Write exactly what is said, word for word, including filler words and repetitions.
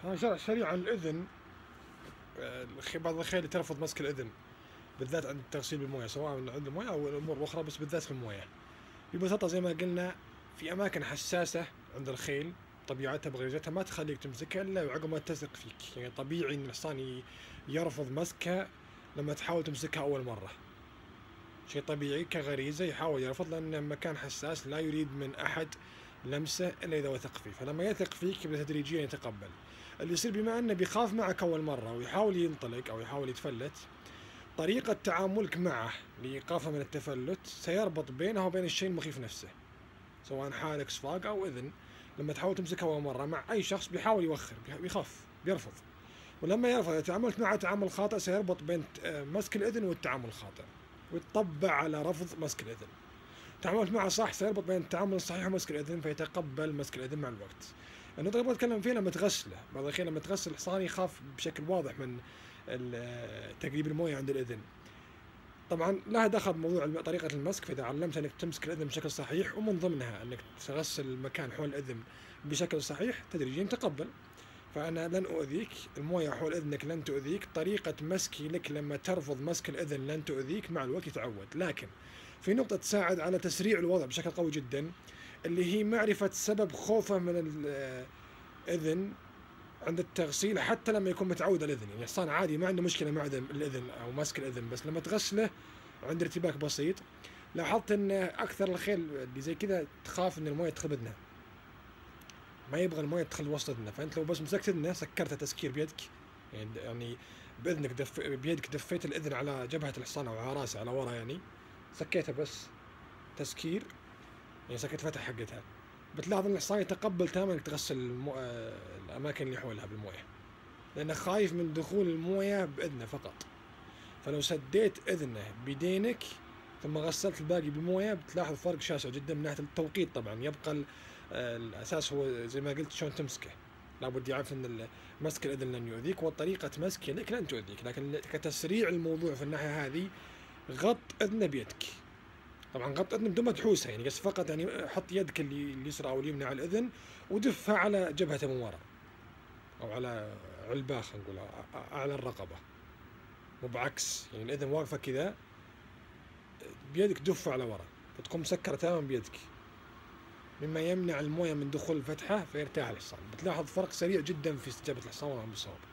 ها شرح سريع عن الإذن. آه، بعض الخيل ترفض مسك الإذن بالذات عند التغسيل بالمويه، سواء عند المويه أو الأمور الأخرى، بس بالذات في المويه. ببساطة زي ما قلنا، في أماكن حساسة عند الخيل طبيعتها بغريزتها ما تخليك تمسكها إلا وعقب ما تثق فيك. يعني طبيعي إن الحصان يرفض مسكها لما تحاول تمسكها أول مرة، شيء طبيعي كغريزة يحاول يرفض، لأنه مكان حساس لا يريد من أحد لمسه إلا إذا وثق فيه. فلما يثق فيك يبدأ تدريجيا يتقبل. اللي يصير بما أنه بيخاف معك أول مرة ويحاول ينطلق أو يحاول يتفلت، طريقة تعاملك معه لإيقافه من التفلت سيربط بينه وبين الشيء المخيف نفسه، سواء حالك صفاق أو إذن. لما تحاول تمسكه أول مرة مع أي شخص بيحاول يوخر، بيخاف، بيرفض. ولما يرفض، إذا تعاملت معه تعامل خاطئ سيربط بين مسك الإذن والتعامل الخاطئ، ويتطبع على رفض مسك الإذن. تعاملت معه صح سيربط بين التعامل الصحيح ومسك الإذن، فيتقبل مسك الإذن مع الوقت. النقطة اللي بتكلم فيها لما تغسله، بعض الأحيان لما تغسل الحصان يخاف بشكل واضح من تقريب المويه عند الإذن. طبعا لها دخل بموضوع طريقة المسك، فإذا علمت أنك تمسك الإذن بشكل صحيح، ومن ضمنها أنك تغسل المكان حول الإذن بشكل صحيح، تدريجيا تقبل. فأنا لن أؤذيك، المويه حول إذنك لن تؤذيك، طريقة مسكي لك لما ترفض مسك الإذن لن تؤذيك، مع الوقت يتعود. لكن في نقطة تساعد على تسريع الوضع بشكل قوي جدا، اللي هي معرفة سبب خوفه من الإذن عند التغسيل، حتى لما يكون متعود على الإذن. يعني الحصان عادي ما عنده مشكلة مع الإذن أو مسك الإذن، بس لما تغسله عند ارتباك بسيط، لاحظت أن أكثر الخيل اللي زي كذا تخاف أن المويه تدخل بإذنها، ما يبغى المويه تدخل وسط إذنه. فأنت لو بس مسكت إذنه سكرته تسكير بيدك، يعني بإذنك دف بيدك دفيت الإذن على جبهة الحصان أو على راسه على ورا، يعني سكيتها بس تسكير، يعني سكت فتح حقتها، بتلاحظ ان الحصان يتقبل تماما انك تغسل المو... الاماكن اللي حولها بالمويه، لانه خايف من دخول المويه باذنه فقط. فلو سديت اذنه بدينك ثم غسلت الباقي بالمويه، بتلاحظ فرق شاسع جدا من ناحيه التوقيت. طبعا يبقى الاساس هو زي ما قلت شلون تمسكه، لابد يعرف ان مسك الاذن لن يؤذيك، وطريقه مسك يدك لن تؤذيك. لكن كتسريع الموضوع في الناحيه هذه، غط اذنه بيدك. طبعا غط اذن بدون ما تحوسها، يعني بس فقط يعني حط يدك اللي اليسرى او اليمنى على الاذن ودفها على جبهته من ورا، او على علباه، خلينا نقول اعلى الرقبه، مو بعكس. يعني الاذن واقفه كذا، بيدك دفه على ورا، فتكون مسكره تماما بيدك، مما يمنع المويه من دخول الفتحه فيرتاح الحصان. بتلاحظ فرق سريع جدا في استجابه الحصان والامر بالصواب.